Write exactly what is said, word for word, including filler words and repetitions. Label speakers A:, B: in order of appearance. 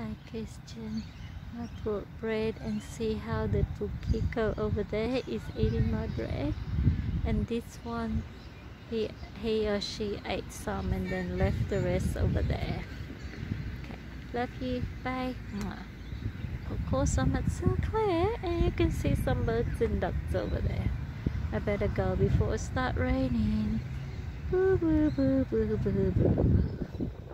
A: Hi Christian. I put bread and see how the Pukiko over there is eating my bread. And this one, he, he or she ate some and then left the rest over there. Okay, love you, bye. Mwah. Of course I'm at Sinclair and you can see some birds and ducks over there. I better go before it starts raining. Boo boo boo boo boo boo boo.